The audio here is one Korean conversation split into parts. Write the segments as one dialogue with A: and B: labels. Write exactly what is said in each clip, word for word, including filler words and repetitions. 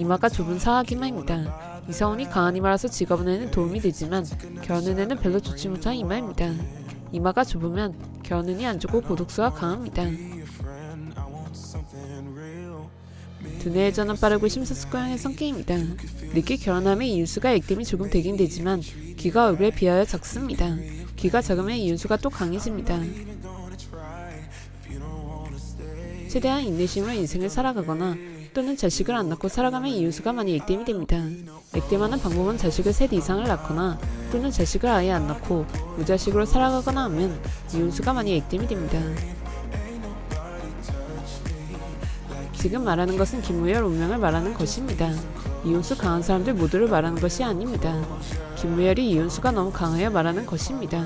A: 이마가 좁은 사학이마입니다. 이성운이 강한 이마라서 직업운에는 도움이 되지만 겨운운에는 별로 좋지 못한 이마입니다. 이마가 좁으면 겨운운이 안 좋고 고독수가 강합니다. 두뇌의 전환 빠르고 심사숙고형의 성격입니다. 늦게 결혼하면 이윤수가 액땜이 조금 되긴 되지만 귀가 얼굴에 비하여 작습니다. 귀가 작으면 이윤수가 또 강해집니다. 최대한 인내심으로 인생을 살아가거나 또는 자식을 안 낳고 살아가면 이윤수가 많이 액땜이 됩니다. 액땜하는 방법은 자식을 셋 이상을 낳거나 또는 자식을 아예 안 낳고 무자식으로 살아가거나 하면 이윤수가 많이 액땜이 됩니다. 지금 말하는 것은 김무열 운명을 말하는 것입니다. 이윤수 강한 사람들 모두를 말하는 것이 아닙니다. 김무열이 이윤수가 너무 강하여 말하는 것입니다.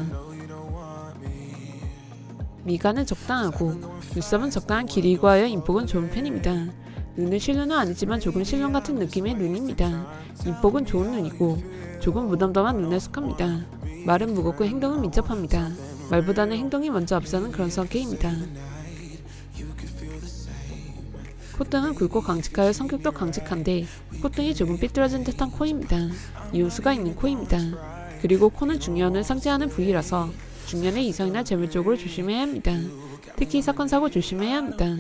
A: 미간은 적당하고 눈썹은 적당한 길이고 하여 인복은 좋은 편입니다. 눈은 실눈은 아니지만 조금 실눈 같은 느낌의 눈입니다. 인복은 좋은 눈이고 조금 무덤덤한 눈에 속합니다. 말은 무겁고 행동은 민첩합니다. 말보다는 행동이 먼저 앞서는 그런 성격입니다. 콧등은 굵고 강직하여 성격도 강직한데 콧등이 조금 삐뚤어진 듯한 코입니다. 이윤수가 있는 코입니다. 그리고 코는 중년을 상징하는 부위라서 중년의 이성이나 재물 쪽으로 조심해야 합니다. 특히 사건 사고 조심해야 합니다.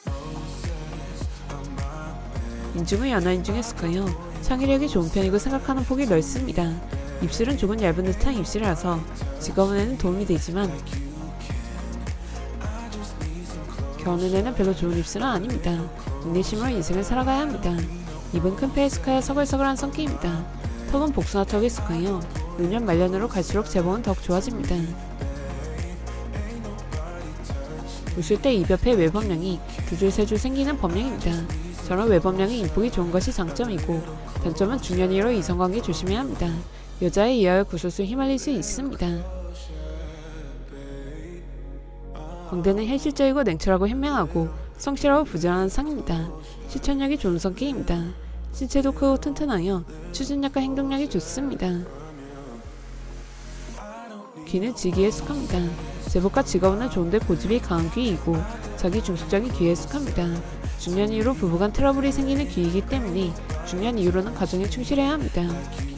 A: 인중은 연하인중에 속하여 창의력이 좋은 편이고 생각하는 폭이 넓습니다. 입술은 조금 얇은 듯한 입술이라서 직업운에는 도움이 되지만 겨운운에는 별로 좋은 입술은 아닙니다. 인내심으로 인생을 살아가야 합니다. 입은 큰 폐에 속하여 서글서글한 성격입니다. 턱은 복숭아 턱에 속하여 노년 말년으로 갈수록 제복은 더욱 좋아집니다. 웃을 때 입 옆에 외법량이 두 줄 세 줄 생기는 법량입니다. 저런 외법량의 인복이 좋은 것이 장점이고 단점은 중년이로 이성관계 조심해야 합니다. 여자에 의하여 구설수에 휘말릴 수 있습니다. 광대는 현실적이고 냉철하고 현명하고 성실하고 부지런한 상입니다. 실천력이 좋은 성격입니다. 신체도 크고 튼튼하여 추진력과 행동력이 좋습니다. 귀는 지기에 속합니다. 제복과 직업은 좋은데 고집이 강한 귀이고 자기 중심적인 귀에 속합니다. 중년 이후로 부부간 트러블이 생기는 귀이기 때문에 중년 이후로는 가정에 충실해야 합니다.